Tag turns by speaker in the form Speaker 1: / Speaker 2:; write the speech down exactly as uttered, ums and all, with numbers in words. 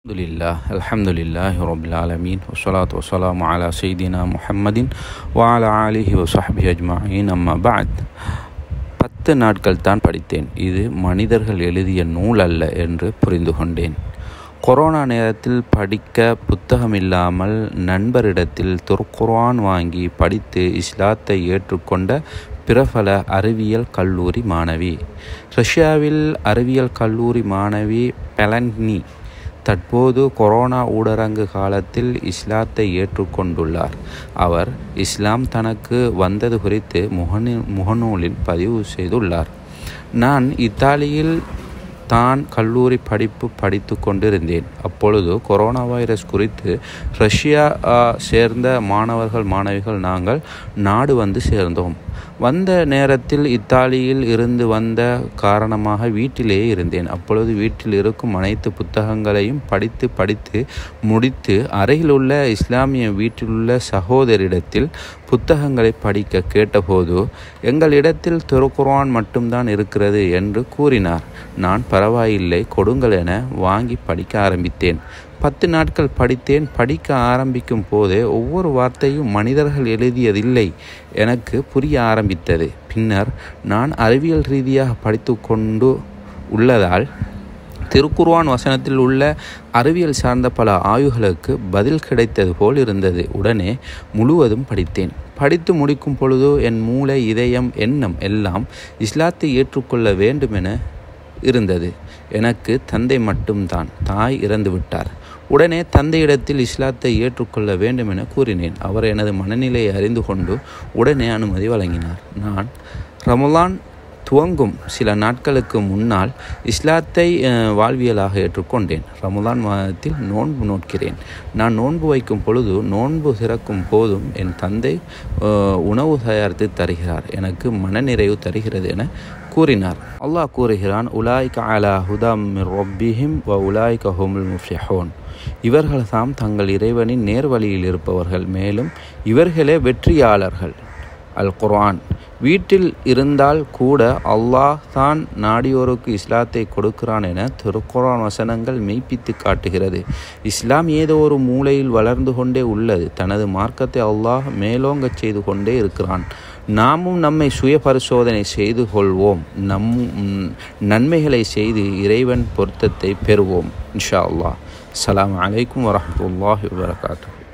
Speaker 1: Alhamdulillah, Alhamdulillahi Rabbil Alameen, wassalatu wassalamu ala Sayyidina Muhammadin wa ala alihi wa sahbihi ajma'in, amma ba'd. பத்து நாட்கள் தான் படித்தேன். இது மனிதர்கள் எழுதிய நூல் அல்ல என்று புரிந்து கொண்டேன். கொரோனா நேரத்தில் படிக்க புத்தகம் இல்லாமல் நண்பரிடத்தில் திருக்குர்ஆன் வாங்கி படித்து இஸ்லாத்தை ஏற்றுக்கொண்ட பிரபல அறிவியல் கல்லூரி மாணவி. ரஷ்யாவில் அறிவியல் கல்லூரி மாணவி பெலன்னி தற்போது கொரோனா ஊரடங்கு காலத்தில் இஸ்லாத்தை ஏற்றுக்கொண்டுள்ளார். அவர் இஸ்லாம் தனக்கு வந்தது குறித்து முகநூ முகநூலில் பதிவு செய்துள்ளார். நான் இத்தாலியில் தான் கல்லூரி படிப்பு படித்து கொண்டிருந்தேன். அப்பொழுது கொரோனா வைரஸ் குறித்து ரஷ்யா சேர்ந்த மாணவர்கள் மாணவிகள் நாங்கள் நாடு வந்து சேர்ந்தோம். வந்த நேரத்தில் இத்தாலியில் இருந்து வந்த காரணமாக வீட்டிலேயே இருந்தேன். அப்பொழுது வீட்டில் இருக்கும் அனைத்து புத்தகங்களையும் படித்து படித்து முடித்து அருகில் உள்ள இஸ்லாமிய வீட்டிலுள்ள சகோதரிடத்தில் புத்தகங்களை படிக்க கேட்டபோது எங்களிடத்தில் திருக்குர்ஆன் மட்டும்தான் இருக்கிறது என்று கூறினார். நான் பரவாயில்லை கொடுங்கள் என வாங்கி படிக்க ஆரம்பித்தேன். பத்து நாட்கள் படித்தேன். படிக்க ஆரம்பிக்கும் போதே ஒவ்வொரு வார்த்தையும் மனிதர்கள் எழுதியதில்லை எனக்கு புரிய ஆரம்பித்தது. பின்னர் நான் அறிவியல் ரீதியாக படித்து கொண்டு உள்ளதால் திருக்குர்ஆன் வசனத்தில் உள்ள அறிவியல் சார்ந்த பல ஆய்வுகளுக்கு பதில் கிடைத்தது போல் இருந்தது. உடனே முழுவதும் படித்தேன். படித்து முடிக்கும் பொழுது என் மூளை, இதயம், எண்ணம் எல்லாம் இஸ்லாத்தை ஏற்றுக்கொள்ள வேண்டுமென இருந்தது. எனக்கு தந்தை மட்டும்தான், தாய் இறந்து விட்டார். உடனே தந்தையிடத்தில் இஸ்லாத்தை ஏற்றுக்கொள்ள வேண்டும் என கூறினேன். அவர் எனது மனநிலையை அறிந்து கொண்டு உடனே அனுமதி வழங்கினார். நான் ரமலான் துவங்கும் சில நாட்களுக்கு முன்னால் இஸ்லாத்தை வாழ்வியலாக ஏற்றுக்கொண்டேன். ரமலான் மாதத்தில் நோன்பு நோட்கிறேன். நான் நோன்பு வைக்கும் பொழுது நோன்பு திறக்கும் போதும் என் தந்தை உணவு தயாரித்து தருகிறார், எனக்கு மனநிறைவு தருகிறது என கூறினார். அல்லாஹ் கூறுகிறான், உலாய்க அலா ஹுதாம் மிர் ரப்பிஹிம் வ உலாய்க ஹுமுல் முஃப்லிஹூன். இவர்கள் தாம் தங்கள் இறைவனின் நேர்வழியில் இருப்பவர்கள், மேலும் இவர்களே வெற்றியாளர்கள். அல் குர்ஆன் வீட்டில் இருந்தால் கூட அல்லாஹ் தான் நாடியோருக்கு இஸ்லாத்தை கொடுக்கிறான் என திருக்குர்ஆன் வசனங்கள் மெய்ப்பித்து காட்டுகிறது. இஸ்லாம் ஏதோ ஒரு மூலையில் வளர்ந்து கொண்டே உள்ளது. தனது மார்க்கத்தை அல்லாஹ் மேலோங்கச் செய்து கொண்டே இருக்கிறான். நாமும் நம்மை சுய பரிசோதனை செய்து கொள்வோம். நம் நன்மைகளை செய்து இறைவன் பொருத்தத்தை பெறுவோம். இன்ஷா அல்லாஹ். அஸ்ஸலாமு அலைக்கும் வரஹ்மத்துல்லாஹி வபரகாத்துஹு.